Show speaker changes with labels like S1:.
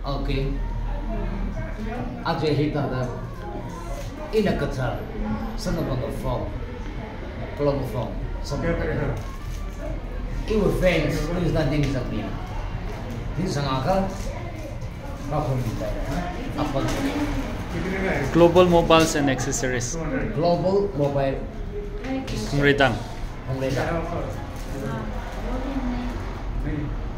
S1: Okay. Actually, he thought that in a guitar, some of the phone, global phone, something like that. It was famous. It was not named something. This is an uncle.
S2: Global mobiles and accessories.
S1: Global mobile.
S2: Phungreitang.
S1: Phungreitang.